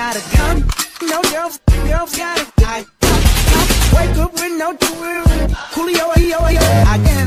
got a gun. No girls got it. I wake up with no Coolio, I